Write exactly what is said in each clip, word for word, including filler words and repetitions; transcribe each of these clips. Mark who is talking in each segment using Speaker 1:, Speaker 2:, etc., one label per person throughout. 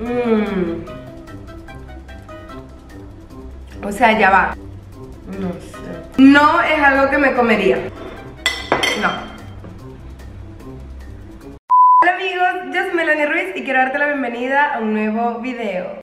Speaker 1: Mmm. O sea, ya va. No sé. No es algo que me comería. No. Hola amigos, yo soy Melanie Ruiz y quiero darte la bienvenida a un nuevo video.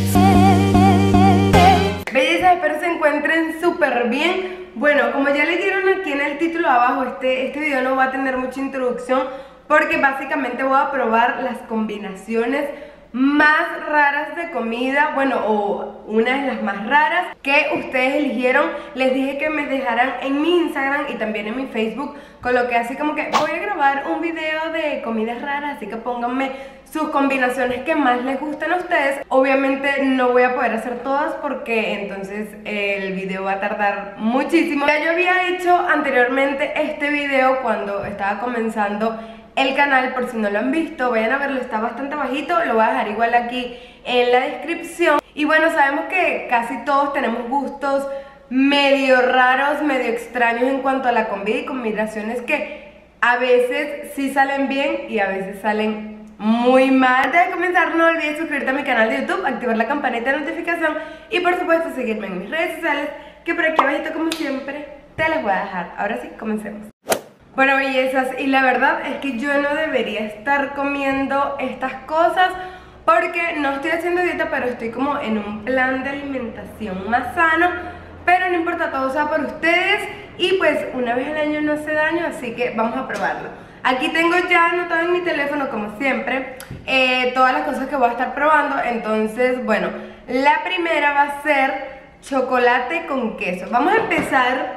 Speaker 1: Bellezas, espero se encuentren súper bien. Bueno, como ya leyeron aquí en el título abajo, este, este video no va a tener mucha introducción porque básicamente voy a probar las combinaciones más raras de comida, bueno, o una de las más raras que ustedes eligieron. Les dije que me dejaran en mi Instagram y también en mi Facebook, coloqué así como que voy a grabar un video de comidas raras, así que pónganme sus combinaciones que más les gusten a ustedes. Obviamente no voy a poder hacer todas porque entonces el video va a tardar muchísimo. Ya yo había hecho anteriormente este video cuando estaba comenzando el canal, por si no lo han visto, vayan a verlo, está bastante bajito, lo voy a dejar igual aquí en la descripción. Y bueno, sabemos que casi todos tenemos gustos medio raros, medio extraños en cuanto a la comida y combinaciones que a veces sí salen bien y a veces salen muy mal. Antes de comenzar, no olvides suscribirte a mi canal de YouTube, activar la campanita de notificación y por supuesto seguirme en mis redes sociales, que por aquí abajito como siempre te las voy a dejar. Ahora sí, comencemos. Bueno, bellezas, y la verdad es que yo no debería estar comiendo estas cosas porque no estoy haciendo dieta, pero estoy como en un plan de alimentación más sano. Pero no importa, todo sea por ustedes y pues una vez al año no hace daño, así que vamos a probarlo. Aquí tengo ya anotado en mi teléfono, como siempre, eh, todas las cosas que voy a estar probando. Entonces, bueno, la primera va a ser chocolate con queso. Vamos a empezar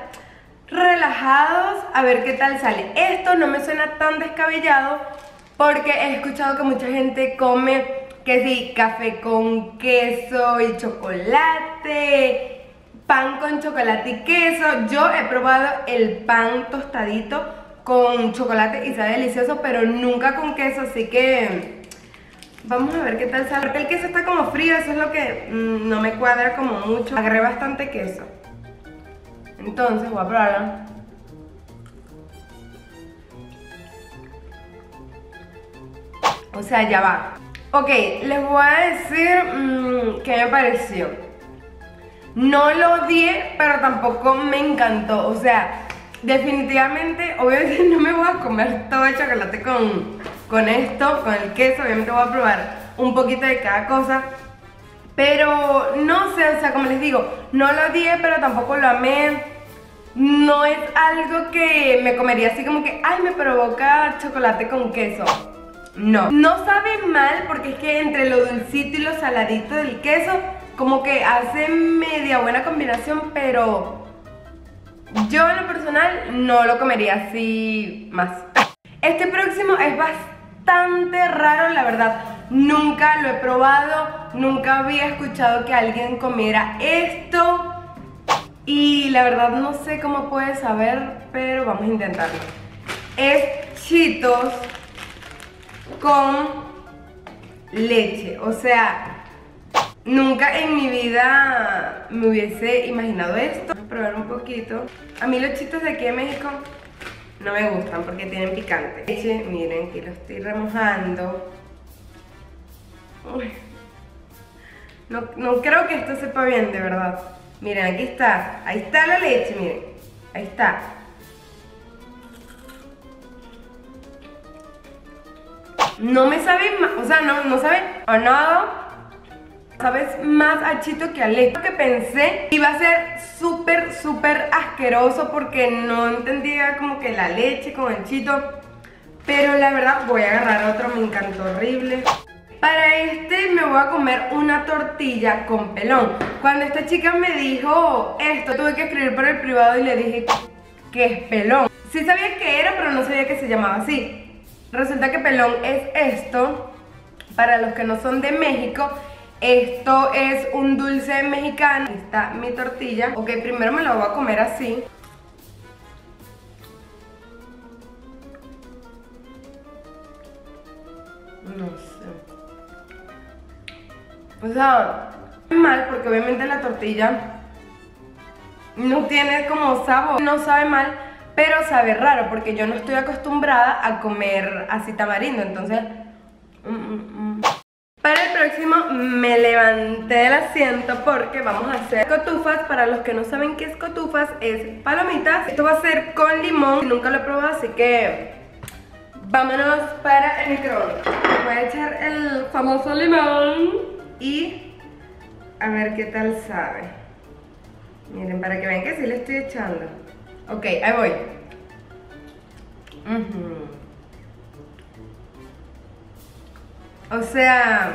Speaker 1: relajados a ver qué tal sale. Esto no me suena tan descabellado porque he escuchado que mucha gente come que sí, café con queso y chocolate, pan con chocolate y queso. Yo he probado el pan tostadito con chocolate y sabe delicioso, pero nunca con queso, así que vamos a ver qué tal sale. Porque el queso está como frío, eso es lo que mmm, no me cuadra como mucho. Agregué bastante queso. Entonces voy a probarla. O sea, ya va. Ok, les voy a decir mmm, qué me pareció. No lo odié, pero tampoco me encantó. O sea, definitivamente, obviamente no me voy a comer todo el chocolate con, con esto, con el queso. Obviamente voy a probar un poquito de cada cosa. Pero no sé, o sea, como les digo, no lo odié, pero tampoco lo amé. No es algo que me comería así como que, ay, me provoca chocolate con queso. No. No sabe mal porque es que entre lo dulcito y lo saladito del queso, como que hace media buena combinación, pero yo en lo personal no lo comería así más. Este próximo es bastante raro, la verdad. Nunca lo he probado, nunca había escuchado que alguien comiera esto. Y la verdad no sé cómo puede saber, pero vamos a intentarlo. Es Cheetos con leche. O sea, nunca en mi vida me hubiese imaginado esto. Voy a probar un poquito. A mí los Cheetos de aquí en México no me gustan porque tienen picante. Leche, miren que lo estoy remojando. Uy. No, no creo que esto sepa bien, de verdad. Miren, aquí está, ahí está la leche, miren, ahí está. No me sabe más, o sea, no, no sabe a nada. Sabes más a chito que a leche. Lo que pensé iba a ser súper, súper asqueroso porque no entendía como que la leche con el chito. Pero la verdad voy a agarrar otro, me encantó horrible. Para este me voy a comer una tortilla con pelón. Cuando esta chica me dijo esto, tuve que escribir por el privado y le dije que es pelón. Sí sabía que era, pero no sabía que se llamaba así. Resulta que pelón es esto. Para los que no son de México, esto es un dulce mexicano. Aquí está mi tortilla. Ok, primero me la voy a comer así. No sé. O sea, mal porque obviamente la tortilla no tiene como sabor, no sabe mal, pero sabe raro porque yo no estoy acostumbrada a comer así tamarindo, entonces mm, mm, mm. Para Para el próximo me levanté del asiento porque vamos a hacer cotufas. Para los que no saben qué es cotufas, es palomitas. Esto va a ser con limón, nunca lo he probado, así que vámonos para el microondas. Voy a echar el famoso limón y a ver qué tal sabe. Miren, para que vean que sí le estoy echando. Ok, ahí voy. Uh-huh. O sea,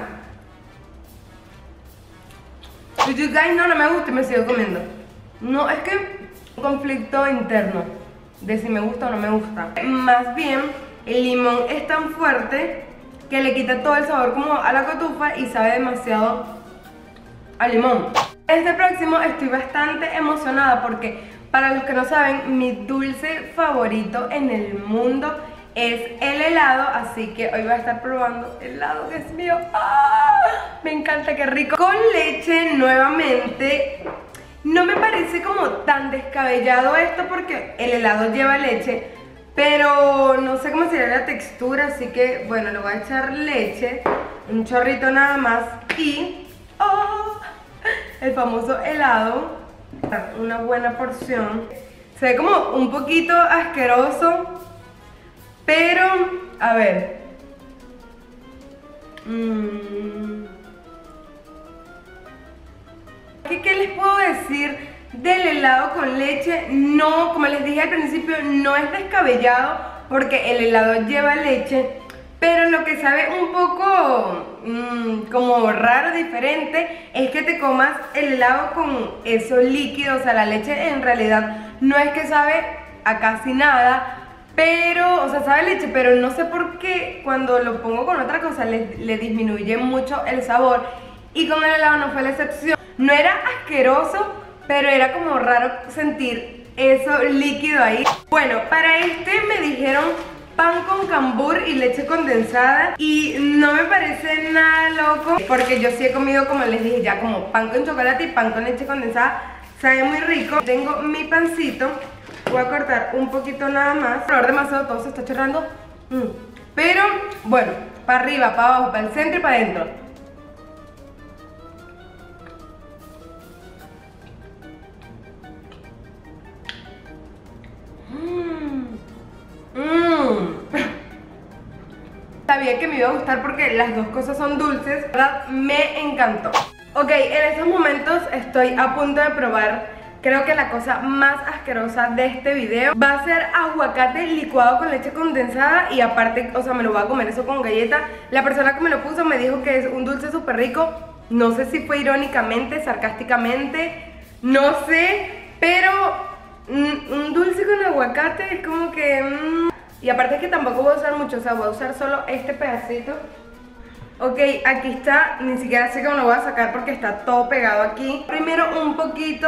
Speaker 1: you guys, no, no me gusta y me sigo comiendo. No, es que un conflicto interno de si me gusta o no me gusta. Más bien, el limón es tan fuerte que le quita todo el sabor como a la cotufa y sabe demasiado a limón. Este próximo estoy bastante emocionada porque, para los que no saben, mi dulce favorito en el mundo es el helado, así que hoy voy a estar probando helado, Dios mío. ¡Ah! Me encanta, qué rico. Con leche nuevamente. No me parece como tan descabellado esto porque el helado lleva leche, pero no sé cómo sería la textura, así que bueno, le voy a echar leche, un chorrito nada más y ¡oh! El famoso helado, una buena porción. Se ve como un poquito asqueroso, pero, a ver. Mm. ¿Qué, ¿Qué les puedo decir del helado con leche? No, como les dije al principio, no es descabellado porque el helado lleva leche, pero lo que sabe un poco mmm, como raro, diferente, es que te comas el helado con eso líquido. O sea, la leche en realidad no es que sabe a casi nada, pero, o sea, sabe leche, pero no sé por qué cuando lo pongo con otra cosa le, le disminuye mucho el sabor. Y con el helado no fue la excepción. No era asqueroso, pero era como raro sentir eso líquido ahí. Bueno, para este me dijeron pan con cambur y leche condensada y no me parece nada loco porque yo sí he comido, como les dije ya, como pan con chocolate y pan con leche condensada. Sabe muy rico. Tengo mi pancito. Voy a cortar un poquito nada más. Por demasiado, todo se está chorrando. Mm. Pero, bueno, para arriba, para abajo, para el centro y para adentro. Mmm. Mmm. Sabía que me iba a gustar porque las dos cosas son dulces. La verdad, me encantó. Ok, en estos momentos estoy a punto de probar, creo que la cosa más asquerosa de este video. Va a ser aguacate licuado con leche condensada y aparte, o sea, me lo voy a comer eso con galleta. La persona que me lo puso me dijo que es un dulce súper rico. No sé si fue irónicamente, sarcásticamente, no sé, pero mm, un dulce con aguacate es como que... Mm, y aparte es que tampoco voy a usar mucho, o sea, voy a usar solo este pedacito. Ok, aquí está, ni siquiera sé cómo lo voy a sacar porque está todo pegado aquí. Primero un poquito.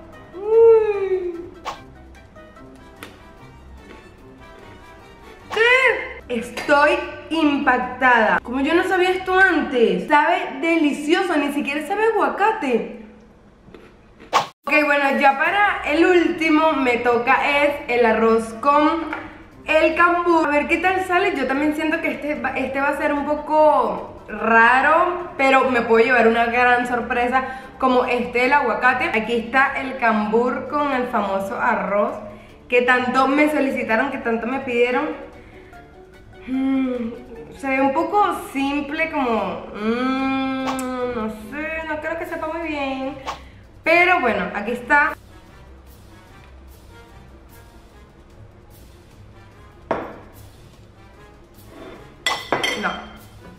Speaker 1: ¿Qué? Estoy impactada. Como yo no sabía esto antes. Sabe delicioso, ni siquiera sabe aguacate. Ok, bueno, ya para el último me toca es el arroz con el cambur. A ver qué tal sale. Yo también siento que este, este va a ser un poco raro, pero me puedo llevar una gran sorpresa como este del aguacate. Aquí está el cambur con el famoso arroz que tanto me solicitaron, que tanto me pidieron. mm, Se ve un poco simple, como mmm, no sé, no creo que sepa muy bien, pero bueno, aquí está. No.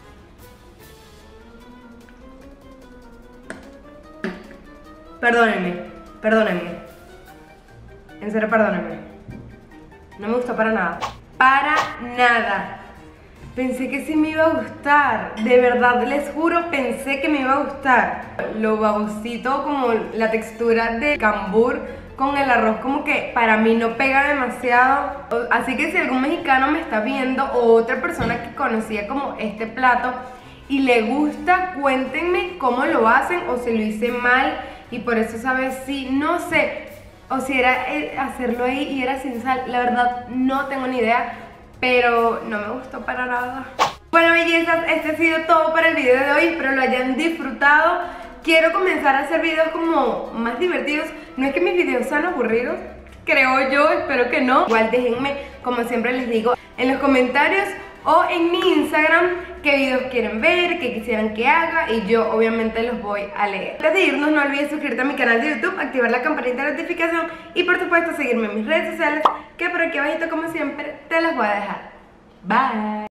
Speaker 1: Perdónenme, perdónenme. En serio, perdónenme. No me gustó para nada. Para nada. Pensé que sí me iba a gustar. De verdad, les juro, pensé que me iba a gustar. Lo babosito, como la textura de cambur con el arroz, como que para mí no pega demasiado. Así que si algún mexicano me está viendo o otra persona que conocía como este plato y le gusta, cuéntenme cómo lo hacen o si lo hice mal y por eso sabe así, no sé, o si era hacerlo ahí y era sin sal. La verdad no tengo ni idea, pero no me gustó para nada. Bueno, bellezas, este ha sido todo para el video de hoy, espero lo hayan disfrutado. Quiero comenzar a hacer videos como más divertidos. No es que mis videos sean aburridos, creo yo, espero que no. Igual déjenme, como siempre les digo, en los comentarios o en mi Instagram qué videos quieren ver, qué quisieran que haga, y yo obviamente los voy a leer. Antes de irnos, no olvides suscribirte a mi canal de YouTube, activar la campanita de notificación y por supuesto seguirme en mis redes sociales, que por aquí abajito como siempre te las voy a dejar. Bye.